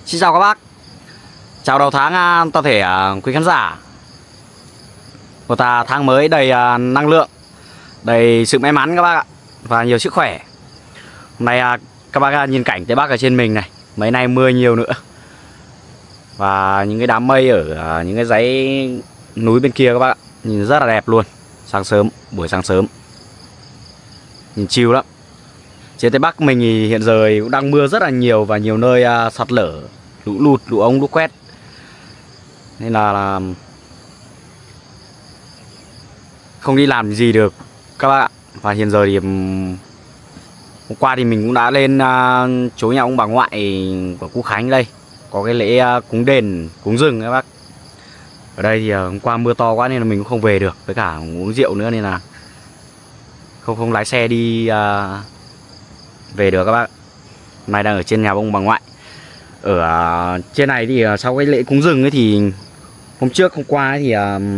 Xin chào các bác. Chào đầu tháng toàn thể quý khán giả. Một tháng mới đầy năng lượng, đầy sự may mắn các bác ạ, và nhiều sức khỏe. Hôm nay các bác nhìn cảnh Tây Bắc ở trên mình này. Mấy nay mưa nhiều nữa. Và những cái đám mây ở những cái dãy núi bên kia các bác ạ, nhìn rất là đẹp luôn. Sáng sớm, buổi sáng sớm, nhìn chill lắm. Trên Tây Bắc mình thì hiện giờ cũng đang mưa rất là nhiều, và nhiều nơi sạt lở, lũ lụt, lũ ống, lũ quét. Nên là không đi làm gì được các bác ạ. Và hiện giờ thì hôm qua thì mình cũng đã lên chỗ nhà ông bà ngoại của Cú Khánh đây. Có cái lễ cúng đền, cúng rừng các bác. Ở đây thì hôm qua mưa to quá nên là mình cũng không về được. Với cả uống rượu nữa nên là không lái xe đi về được các bác. Hôm nay đang ở trên nhà ông bà ngoại. Ở trên này thì sau cái lễ cúng rừng ấy thì hôm qua ấy thì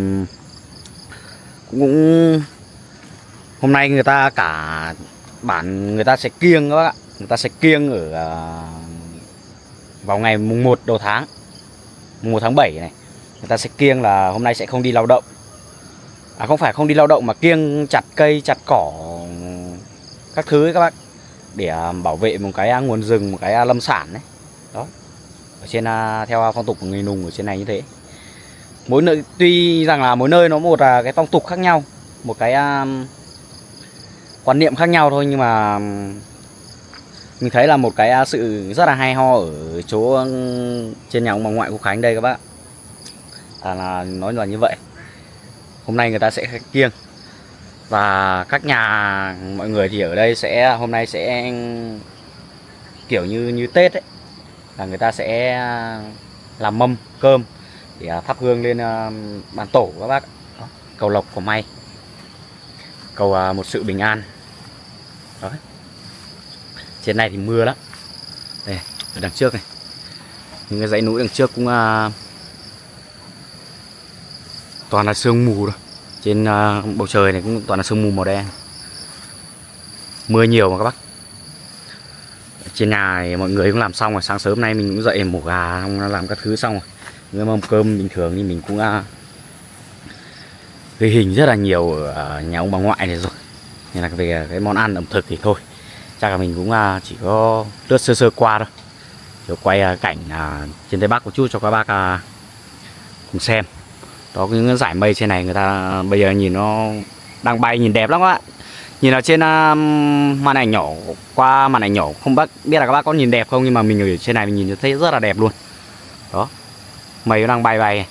cũng hôm nay người ta cả bản người ta sẽ kiêng các bác ạ. Người ta sẽ kiêng ở vào ngày mùng 1 đầu tháng, mùng 1 tháng 7 này. Người ta sẽ kiêng là hôm nay sẽ không đi lao động. Không phải không đi lao động mà kiêng chặt cây, chặt cỏ các thứ ấy các bác, để bảo vệ một cái nguồn rừng, một cái lâm sản đấy. Đó. Ở trên theo phong tục của người Nùng ở trên này như thế. Mỗi nơi tuy rằng là mỗi nơi nó một cái phong tục khác nhau, một cái quan niệm khác nhau thôi, nhưng mà mình thấy là một cái sự rất là hay ho ở chỗ trên nhà ông bà ngoại của Khánh đây các bác. Là nói là như vậy. Hôm nay người ta sẽ kiêng. Và các nhà mọi người thì ở đây sẽ hôm nay sẽ kiểu như Tết ấy, là người ta sẽ làm mâm cơm để thắp hương lên bàn tổ các bác. Đó, cầu lộc cầu may, cầu một sự bình an. Đó. Trên này thì mưa lắm. Đây, ở đằng trước này, những cái dãy núi đằng trước cũng toàn là sương mù rồi. Trên bầu trời này cũng toàn là sương mù màu đen. Mưa nhiều mà các bác. Trên nhà này mọi người cũng làm xong rồi. Sáng sớm nay mình cũng dậy mổ gà, làm các thứ xong rồi. Những mâm cơm bình thường thì mình cũng ghi hình rất là nhiều ở nhà ông bà ngoại này rồi. Nên là về cái món ăn ẩm thực thì thôi, chắc là mình cũng chỉ có lướt sơ qua thôi. Rồi quay cảnh trên Tây Bắc một chút cho các bác cùng xem. Đó, những dải mây trên này người ta bây giờ nhìn nó đang bay, nhìn đẹp lắm các bạn. Nhìn ở trên màn ảnh nhỏ, qua màn ảnh nhỏ không biết là các bác có nhìn đẹp không, nhưng mà mình ở trên này mình nhìn thấy rất là đẹp luôn. Đó, mây nó đang bay bay này.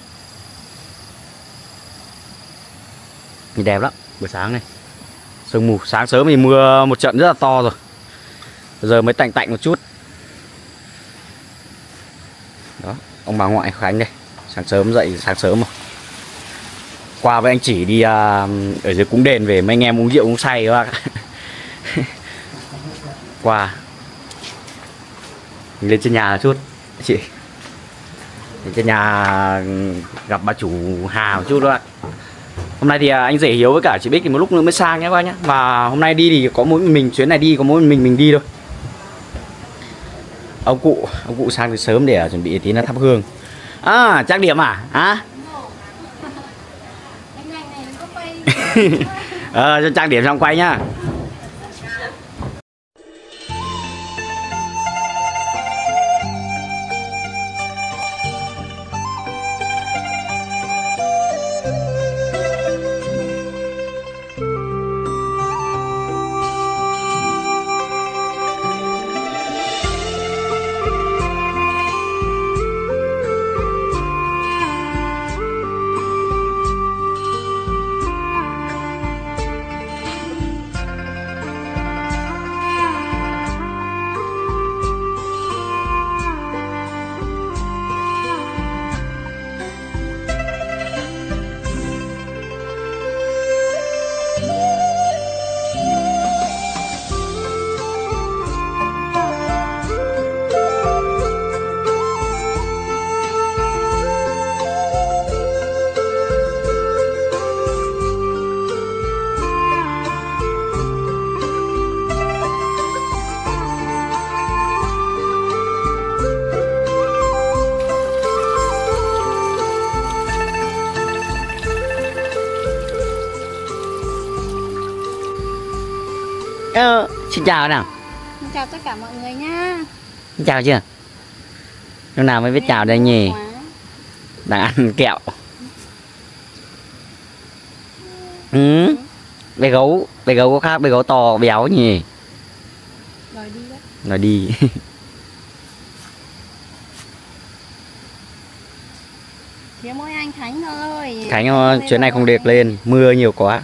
Nhìn đẹp lắm. Buổi sáng này sương mù, sáng sớm thì mưa một trận rất là to rồi, bây giờ mới tạnh tạnh một chút. Đó, ông bà ngoại Khánh đây, sáng sớm dậy sáng sớm rồi. Qua với anh Chỉ đi ở dưới cúng đền về, mấy anh em uống rượu uống say các bác. Qua mình lên trên nhà một chút chị, lên trên nhà gặp bà chủ Hà một chút đó. Hôm nay thì anh Rể Hiếu với cả chị Bích thì một lúc nữa mới sang nhé các bác nhé. Và hôm nay đi thì có mỗi mình, chuyến này đi có mỗi mình đi thôi. Ông cụ sang từ sớm để chuẩn bị tí là thắp hương. Trang điểm à? Cho trang điểm xong quay nhá. Xin chào nào. Xin chào tất cả mọi người nha. Xin chào chưa? Lúc nào mới biết chào đây nhỉ? Đang ăn kẹo. Bé gấu có khác, bé gấu to béo nhỉ? Rồi đi đấy. Rồi đi. Thiếu mỗi anh Khánh thôi. Khánh chuyến này không đẹp lên, mưa nhiều quá.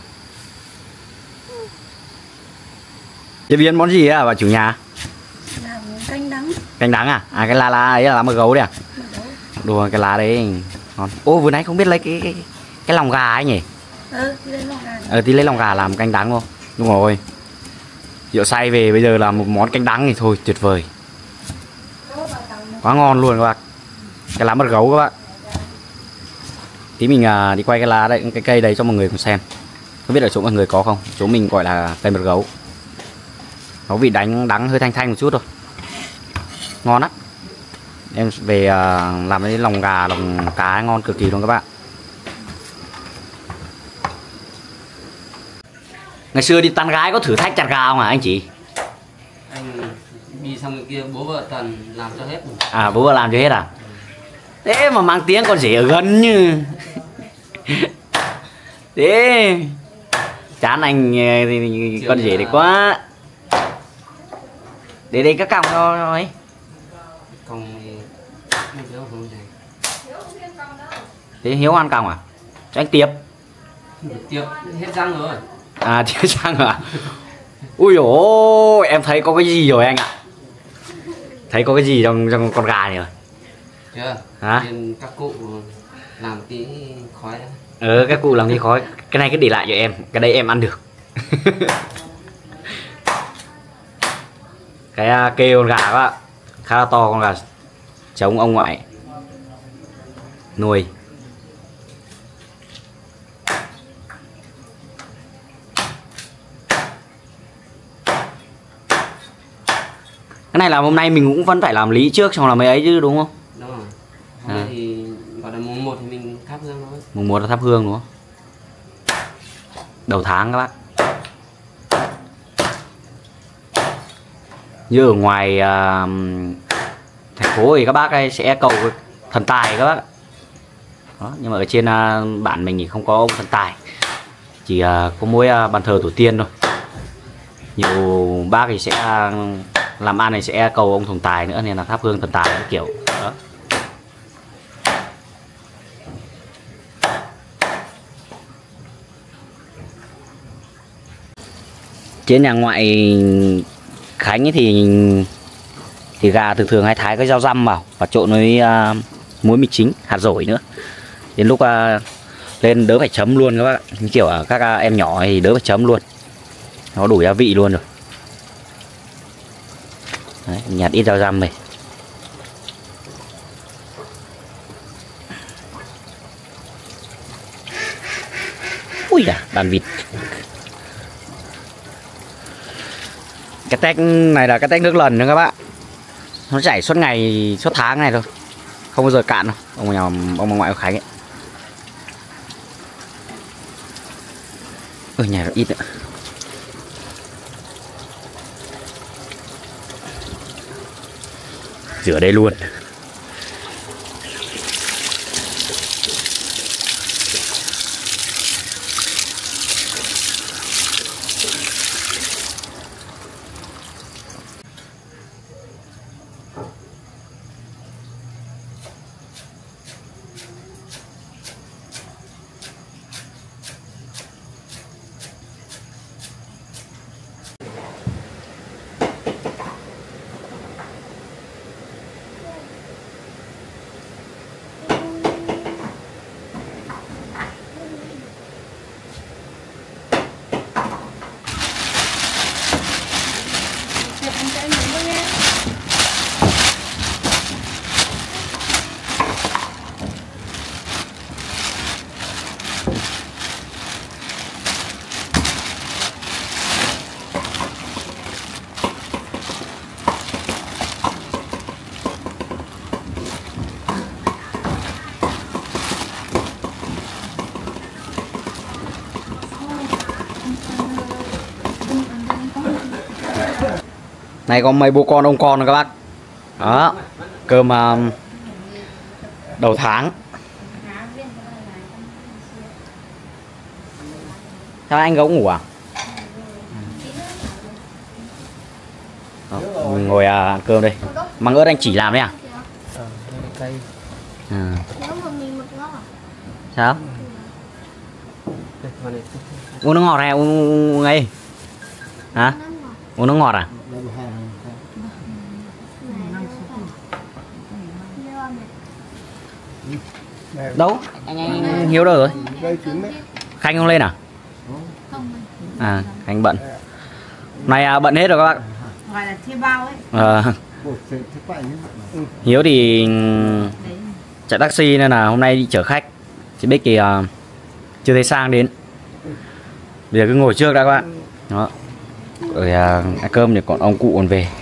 Chế biến món gì à bà chủ nhà? Làm canh đắng. Canh đắng à? À cái lá ấy là lá mật gấu đấy à? Đùa cái lá đấy ngon. Ô vừa nãy không biết lấy cái lòng gà ấy nhỉ? Tí lấy lòng gà làm canh đắng không? Đúng rồi. Rượu say về bây giờ là một món canh đắng thì thôi tuyệt vời. Quá ngon luôn các bạn. Cái lá mật gấu các bạn. Tí mình đi quay cái lá đấy, cái cây đấy cho mọi người cùng xem. Không biết ở chỗ mọi người có không? Chỗ mình gọi là cây mật gấu. Nó vị đắng hơi thanh thanh một chút thôi. Ngon lắm. Em về làm cái lòng gà, lòng cá ngon cực kỳ luôn các bạn. Ngày xưa đi tán gái có thử thách chặt gà không hả anh chị? Anh đi xong cái kia bố vợ toàn làm cho hết rồi. À bố vợ làm cho hết à? Thế mà mang tiếng con rể ở gần như. Thế chán anh thì con rể đấy quá. Để đây các còng thôi. Còn không không gì. Thế Hiếu ăn còng à? Cho anh Tiệp. Tiệp hết răng rồi. À Tiệp răng à? Ui dồi ôi, em thấy có cái gì rồi anh ạ? Thấy có cái gì trong con gà này rồi. Chưa? Hả? Nên các cụ làm tí khói đó. Các cụ làm tí khói. Cái này cứ để lại cho em. Cái đây em ăn được. Cái kê con gà các bạn, khá là to, con gà trống ông ngoại nuôi. Cái này là hôm nay mình cũng vẫn phải làm lý trước xong là mấy ấy chứ đúng không? Đúng rồi. Hôm nay thì gọi là mùng 1 thì mình thắp hương thôi. Mùng 1 là thắp hương đúng không? Đầu tháng các bác. Như ở ngoài thành phố thì các bác ấy sẽ cầu thần tài các bác. Đó, nhưng mà ở trên bản mình thì không có ông thần tài, chỉ có mỗi bàn thờ tổ tiên thôi. Nhiều bác thì sẽ làm ăn thì sẽ cầu ông thần tài nữa nên là thắp hương thần tài cái kiểu đó. Trên nhà ngoại Khánh ấy thì gà thường hay thái cái rau răm vào và trộn với muối mì chính, hạt dổi nữa. Đến lúc lên đỡ phải chấm luôn các bác. Như kiểu các em nhỏ thì đỡ phải chấm luôn. Nó đủ gia vị luôn rồi. Đấy, nhặt ít rau răm này. Ui à, đàn vịt. Cái tách này là cái tách nước lần nữa các bạn. Nó chảy suốt ngày, suốt tháng này thôi. Không bao giờ cạn đâu. Ông bà ngoại của Khánh ấy. Ở nhà ít nữa. Rửa đây luôn. Này có mấy bố con ông con rồi các bác. Đó, cơm đầu tháng. Sao anh gấu ngủ à? Đó, mình ngồi ăn cơm đây. Măng ớt anh chỉ làm đấy à? Cây. À. Nếu mà mình mực ngon à? Sao? Uống nước ngọt hay uống ngay? Hả? Uống nước ngọt à? Đâu? Anh Hiếu đâu rồi? Khanh không lên à? À, Khanh bận. Này bận hết rồi các bác. Gọi là thiê bao ấy. Hiếu thì chạy taxi nên là hôm nay đi chở khách. Chị Bích thì chưa thấy Sang đến. Bây giờ cứ ngồi trước đã các bạn. Đó. Rồi ăn cơm thì còn ông cụ còn về.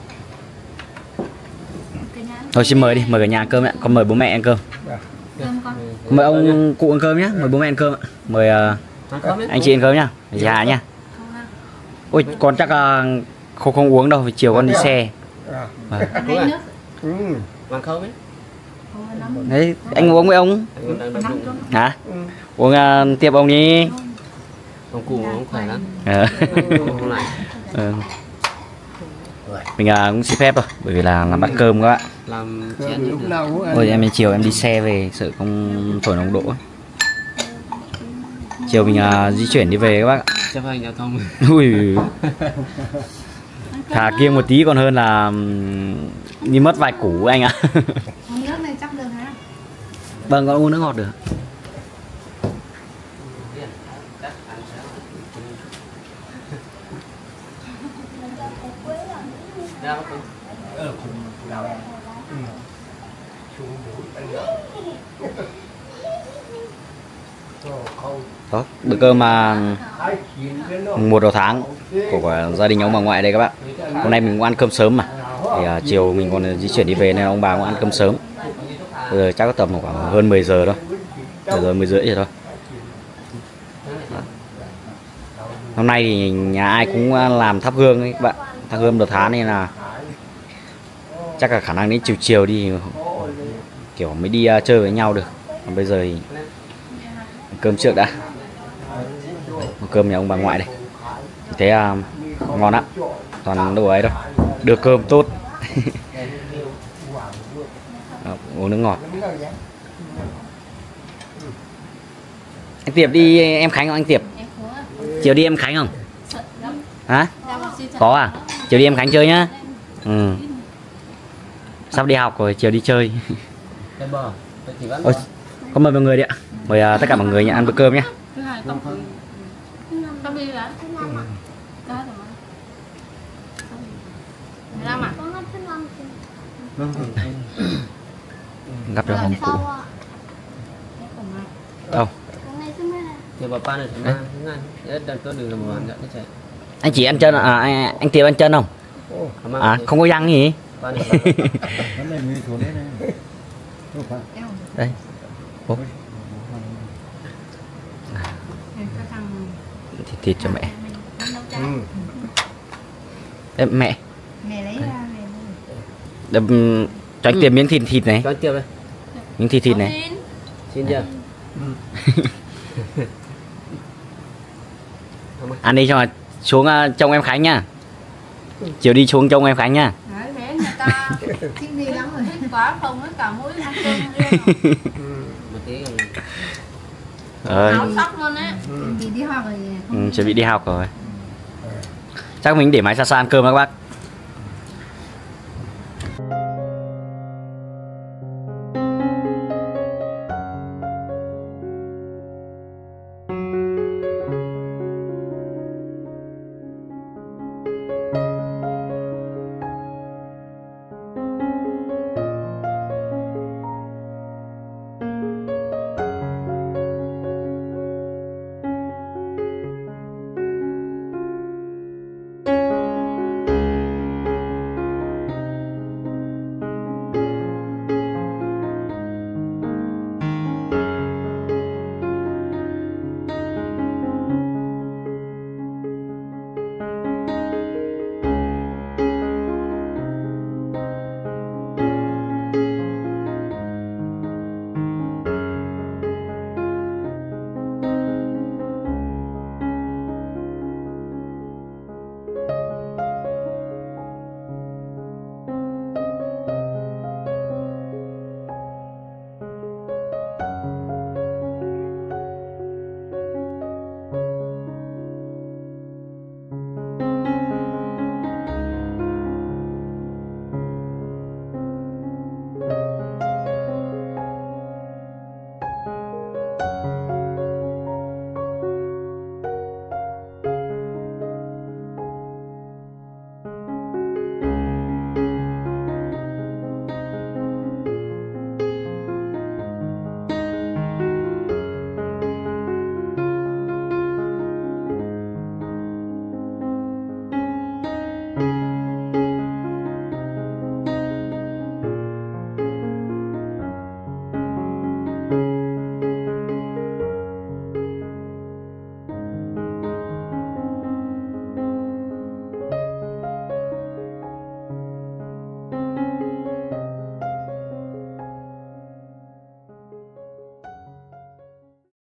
Thôi xin mời đi, mời cả nhà ăn cơm ạ. Con mời bố mẹ ăn cơm. Mời ông cụ ăn cơm nhé, mời bố mẹ ăn cơm ạ. Mời anh chị ăn cơm nhá, già nhá. Ôi con chắc không uống đâu, vì chiều con đi xe. Bằng không ấy. Đấy, anh uống với ông. Hả? Uống tiếp ông đi. Ông cụ ông khỏe lắm. Mình cũng xin phép thôi, bởi vì là làm bát cơm các bạn. Làm chén lúc nào. Ôi em chiều em đi xe về sợ không thổi nồng độ. Chiều mình di chuyển đi về các bác. Chấp hành giao thông. Ui. Thà kiêng một tí còn hơn là đi mất vài củ anh ạ. Uống nước này chắc được hả? Vâng, con uống nước ngọt được. Đó, bữa cơm một đầu tháng của gia đình ông bà ngoại đây các bạn. Hôm nay mình cũng ăn cơm sớm mà. Thì chiều mình còn di chuyển đi về nên ông bà cũng ăn cơm sớm. Bây giờ chắc có tầm khoảng hơn 10 giờ thôi. 10 giờ 10 rưỡi rồi thôi. Đó. Hôm nay thì nhà ai cũng làm thắp hương ấy các bạn. Thắp hương đầu tháng nên là chắc là khả năng đến chiều chiều đi kiểu mới đi chơi với nhau được. Còn bây giờ thì cơm trước đã. Cơm nhà ông bà ngoại đây. Thế ngon lắm. Toàn đồ ấy đâu. Đưa cơm tốt. Đó, uống nước ngọt. Anh Tiệp đi em Khánh không anh Tiệp? Chiều đi em Khánh không? Hả? Có à? Chiều đi em Khánh chơi nhá. Ừ. Sắp đi học rồi, chiều đi chơi. Ôi, có mời mọi người đi ạ. Mời tất cả mọi người ăn bữa cơm nhé. Gặp được hồng cụ. Đâu? Anh chỉ ăn chân à? Anh Tiệp ăn chân không? À không có răng gì? Đây. Ủa? Thịt cho mẹ. Đây, mẹ. Mẹ lấy ra Đâm, cho anh Tiệp miếng thịt này. Cho anh Tiệp đây. Miếng thịt này. Xin chưa? Ăn đi cho xuống trông em Khánh nha. Chiều đi xuống trông em Khánh nha. Đấy, người ta thích gì lắm rồi. Thích quá không hết cả mũi ăn cơm Một tí áo sóc luôn á. Đi học rồi. Chuẩn bị đi học rồi. Chắc mình để máy xa xa ăn cơm các bác.